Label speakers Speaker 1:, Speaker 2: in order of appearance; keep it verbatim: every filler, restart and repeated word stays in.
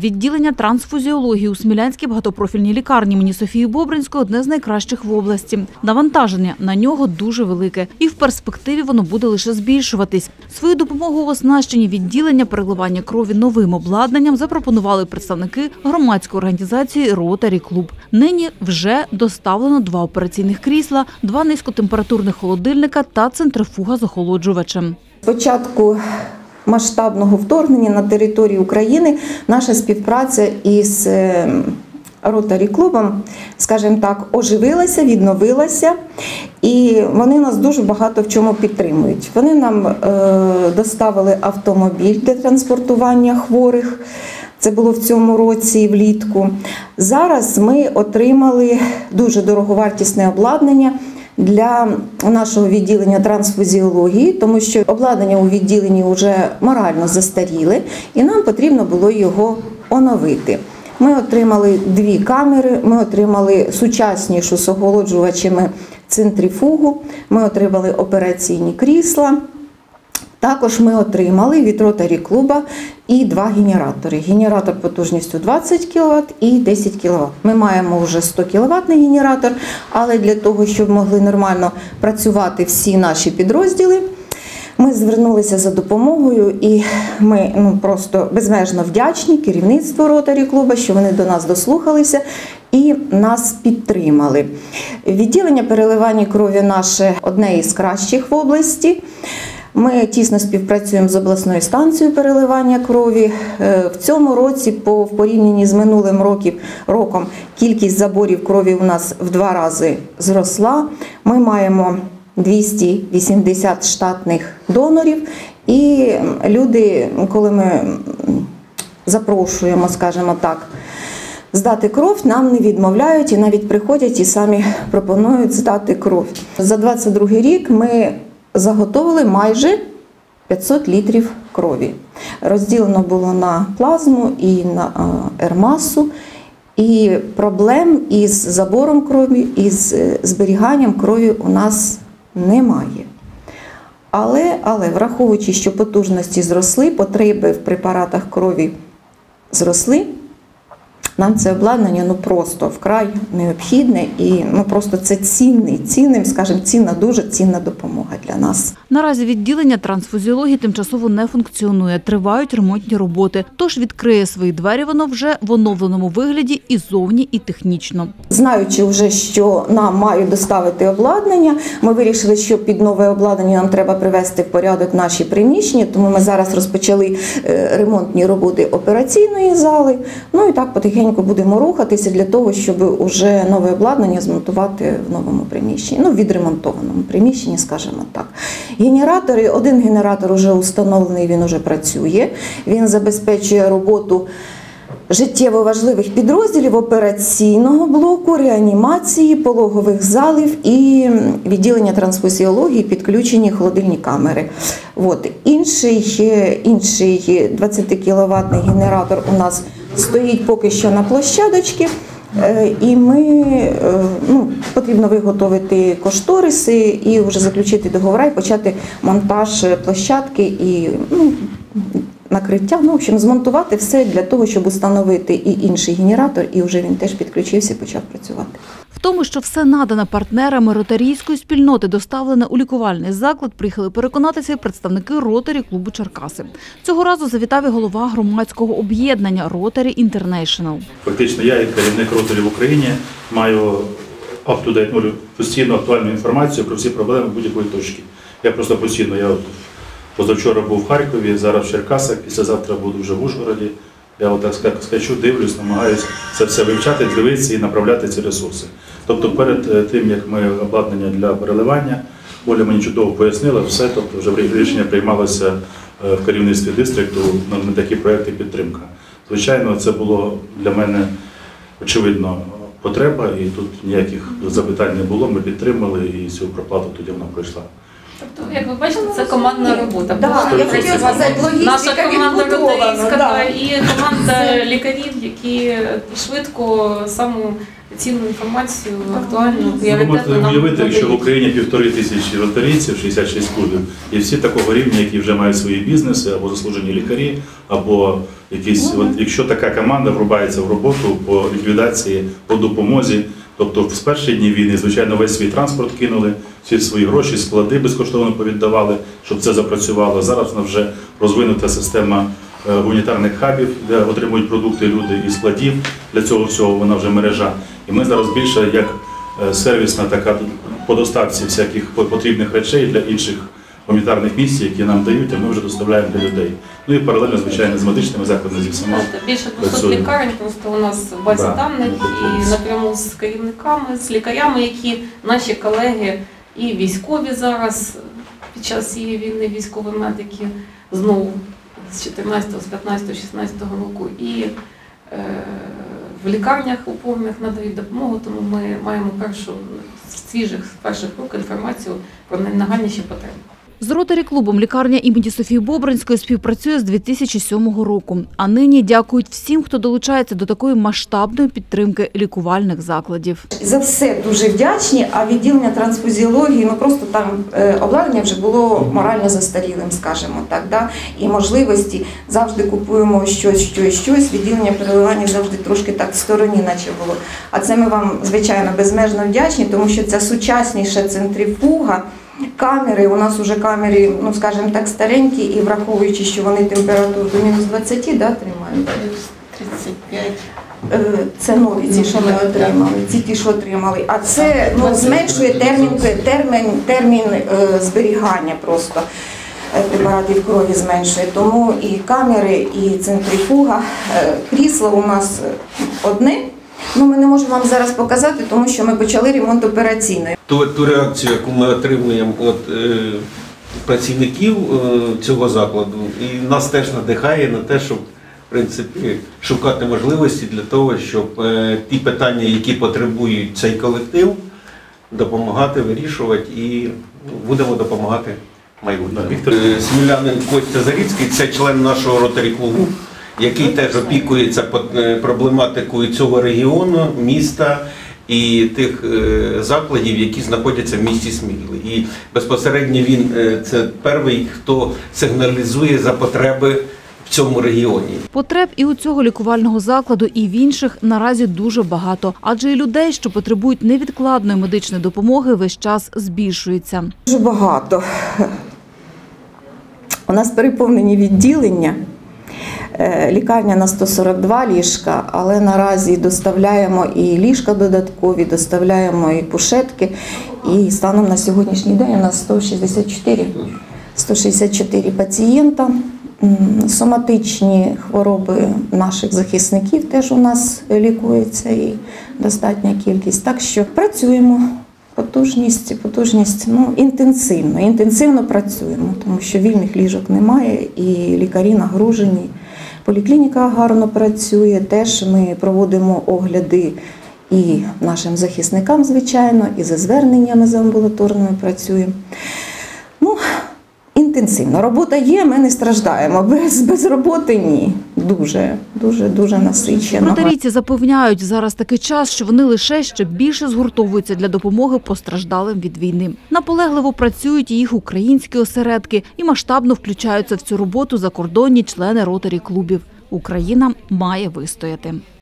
Speaker 1: Відділення трансфузіології у Смілянській багатопрофільній лікарні імені Софії Бобринської – одне з найкращих в області. Навантаження на нього дуже велике. І в перспективі воно буде лише збільшуватись. Свою допомогу в оснащенні відділення переливання крові новим обладнанням запропонували представники громадської організації «Ротарі Клуб». Нині вже доставлено два операційних крісла, два низькотемпературних холодильника та центрифуга з охолоджувачем.
Speaker 2: Спочатку масштабного вторгнення на територію України наша співпраця із Ротарі Клубом, скажімо так, оживилася, відновилася, і вони нас дуже багато в чому підтримують. Вони нам е, доставили автомобіль для транспортування хворих. Це було в цьому році влітку. Зараз ми отримали дуже дороговартісне обладнання для нашого відділення трансфузіології, тому що обладнання у відділенні вже морально застаріле, і нам потрібно було його оновити. Ми отримали дві камери, ми отримали сучаснішу з охолоджувачами центрифугу, ми отримали операційні крісла. Також ми отримали від Ротарі Клуба і два генератори. Генератор потужністю двадцять кіловат і десять кіловат. Ми маємо вже сто кіловатний генератор, але для того, щоб могли нормально працювати всі наші підрозділи, ми звернулися за допомогою, і ми ну, просто безмежно вдячні керівництву Ротарі Клуба, що вони до нас дослухалися і нас підтримали. Відділення переливання крові наше одне із кращих в області. Ми тісно співпрацюємо з обласною станцією переливання крові. В цьому році, по в порівнянні з минулим років, роком, кількість заборів крові у нас в два рази зросла. Ми маємо двісті вісімдесят штатних донорів, і люди, коли ми запрошуємо, скажімо так, здати кров, нам не відмовляють і навіть приходять і самі пропонують здати кров. За двадцять другий рік ми заготовили майже п'ятсот літрів крові. Розділено було на плазму і на ермасу. І проблем із забором крові, із зберіганням крові у нас немає. Але, але враховуючи, що потужності зросли, потреби в препаратах крові зросли, нам це обладнання ну, просто вкрай необхідне і ну, просто це цінний, цінним, скажімо, цінна, дуже цінна допомога для нас.
Speaker 1: Наразі відділення трансфузіології тимчасово не функціонує, тривають ремонтні роботи. Тож відкриє свої двері воно вже в оновленому вигляді і зовні, і технічно.
Speaker 2: Знаючи вже, що нам мають доставити обладнання, ми вирішили, що під нове обладнання нам треба привести в порядок наші приміщення, тому ми зараз розпочали ремонтні роботи операційної зали, ну і так потихеньку будемо рухатися для того, щоб уже нове обладнання змонтувати в новому приміщенні, ну, відремонтованому приміщенні, скажімо так. Генератори, один генератор вже установлений, він вже працює, він забезпечує роботу життєво важливих підрозділів операційного блоку, реанімації, пологових залів і відділення трансфузіології, підключені холодильні камери. От. Інший, інший двадцятикіловатний генератор у нас стоїть поки що на площадочці, і ми, ну, потрібно виготовити кошториси і вже заключити договори і почати монтаж площадки і ну, накриття, ну, в общем, змонтувати все для того, щоб установити і інший генератор, і вже він теж підключився і почав працювати.
Speaker 1: В тому, що все надане партнерами ротарійської спільноти, доставлене у лікувальний заклад, приїхали переконатися представники Ротарі Клубу Черкаси. Цього разу завітав і голова громадського об'єднання «Ротарі Інтернешнл».
Speaker 3: Фактично я, як керівник Ротарі в Україні, маю up-to-date, постійно актуальну інформацію про всі проблеми будь-якої точки. Я просто постійно, я от позавчора був в Харкові, зараз в Черкасах, післязавтра буду вже в Ужгороді. Я от так скачу, дивлюсь, намагаюся це все вивчати, дивитися і направляти ці ресурси. Тобто перед тим, як ми обладнання для переливання, Оля мені чудово пояснила все, тобто вже рішення приймалося в керівництві дистрикту на такі проекти підтримка. Звичайно, це було для мене, очевидно, потреба, і тут ніяких запитань не було, ми підтримали, і цю проплату тоді вона пройшла.
Speaker 4: Тобто, як ви бачите, це командна робота.
Speaker 2: Да, я хотіла сказати,
Speaker 4: наша команда ротарійська
Speaker 2: да.
Speaker 4: і команда лікарів, які швидко, саму цінну інформацію, актуальну,
Speaker 3: Ви
Speaker 4: пріоритетну
Speaker 3: можете
Speaker 4: нам
Speaker 3: уявити, що в
Speaker 4: надають.
Speaker 3: Україні півтори тисячі ротарійців, шістдесят шість клубів, і всі такого рівня, які вже мають свої бізнеси, або заслужені лікарі, або якісь, от, якщо така команда врубається в роботу по ліквідації, по допомозі, тобто з перші дні війни, звичайно, весь свій транспорт кинули, всі свої гроші, склади безкоштовно повіддавали, щоб це запрацювало. Зараз у нас вже розвинута система гуманітарних хабів, де отримують продукти люди і складів. Для цього всього вона вже мережа. І ми зараз більше як сервісна така по доставці всяких потрібних речей для інших гуманітарних місій, які нам дають, а ми вже доставляємо для людей. Ну і паралельно, звичайно, з медичними закладами, зі всіма.
Speaker 4: Більше двохсот лікарень просто у нас в базі
Speaker 3: Да.
Speaker 4: даних і напряму з керівниками, з лікарями, які наші колеги і військові зараз під час цієї війни, військові медики знову з чотирнадцятого, з п'ятнадцятого, шістнадцятого року і е, в лікарнях опорних надають допомогу, тому ми маємо першу з свіжих з перших рук інформацію про найнагальніші потреби.
Speaker 1: З Ротарі-клубом лікарня імені Софії Бобринської співпрацює з дві тисячі сьомого року. А нині дякують всім, хто долучається до такої масштабної підтримки лікувальних закладів.
Speaker 2: За все дуже вдячні, а відділення трансфузіології, ну просто там е, обладнання вже було морально застарілим, скажімо так, да? І можливості завжди купуємо щось, щось, щось, відділення переливання завжди трошки так в стороні наче було. А це ми вам, звичайно, безмежно вдячні, тому що це сучасніша центрифуга. Камери, у нас вже камери, ну скажімо так, старенькі, і враховуючи, що вони температуру до мінус двадцять, да, тримають?
Speaker 4: тридцять п'ять.
Speaker 2: Е, Це нові, ці, що ми отримали, ці ті, що отримали. А це ну, зменшує термін, термін, термін е, зберігання просто е, препаратів крові зменшує. Тому і камери, і центрифуга. Е, крісло у нас одне. Ну, ми не можемо вам зараз показати, тому що ми почали ремонт операційної.
Speaker 5: Ту, ту реакцію, яку ми отримуємо від е, працівників е, цього закладу, і нас теж надихає на те, щоб в принципі, шукати можливості для того, щоб е, ті питання, які потребують цей колектив, допомагати, вирішувати і ну, будемо допомагати в майбутньому.
Speaker 3: Віктор.
Speaker 5: Е, Смілянин Костя Заріцький – це член нашого Ротарі-клубу, який теж опікується проблематикою цього регіону, міста і тих закладів, які знаходяться в місті Сміли. І безпосередньо він це перший, хто сигналізує за потреби в цьому регіоні.
Speaker 1: Потреб і у цього лікувального закладу, і в інших наразі дуже багато. Адже і людей, що потребують невідкладної медичної допомоги, весь час збільшується.
Speaker 2: Дуже багато. У нас переповнені відділення. Лікарня на сто сорок два ліжка, але наразі доставляємо і ліжка додаткові, доставляємо і кушетки. І станом на сьогоднішній день у нас сто шістдесят чотири, сто шістдесят чотири пацієнта. Соматичні хвороби наших захисників теж у нас лікуються і достатня кількість. Так що працюємо. Потужність, потужність, ну, інтенсивно, інтенсивно працюємо, тому що вільних ліжок немає і лікарі нагружені. Поліклініка гарно працює, теж ми проводимо огляди і нашим захисникам, звичайно, і за зверненнями за амбулаторними працюємо. Ну, інтенсивно. Робота є, ми не страждаємо. Без, без роботи ні. Дуже, дуже, дуже насичено.
Speaker 1: Ротарійці запевняють, зараз такий час, що вони лише ще більше згуртовуються для допомоги постраждалим від війни. Наполегливо працюють і їх українські осередки і масштабно включаються в цю роботу закордонні члени Ротарі-клубів. Україна має вистояти.